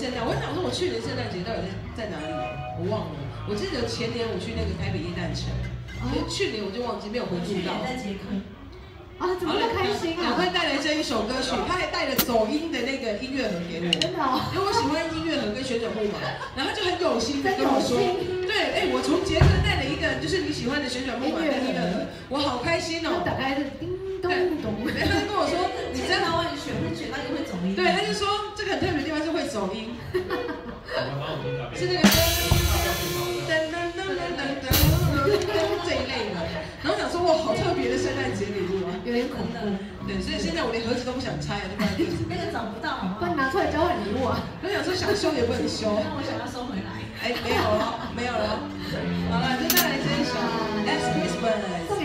圣诞，我想说我去年圣诞节到底在哪里？我忘了。我记得前年我去那个台北耶诞城，去年我就忘记没有回顾到。 在捷克。 啊，怎么那么开心啊？ 赶快带来这一首歌曲，他还带了走音的那个音乐盒给我。 真的哦。 因为我喜欢音乐盒跟旋转木马，然后他就很有心的跟我说，对，我从捷克带了一个就是你喜欢的旋转木马跟音乐盒，我好开心哦。 打开是叮咚咚。 他就跟我说，你真的万选会选到一个会走音。 对，他就说这个很特别的地方是会走音，是那个噔噔噔噔噔噔这一类的。然后想说哇，好特别的圣诞节礼物啊， 有点恐怖。 对，所以现在我连盒子都不想拆啊，就放在柜子。 那个找不到，好不好？ 不然拿出来交换礼物啊。 我想说想收也不能收。 那我想要收回来。 哎，没有了，没有了。好了，就带来这一首《Last Christmas》。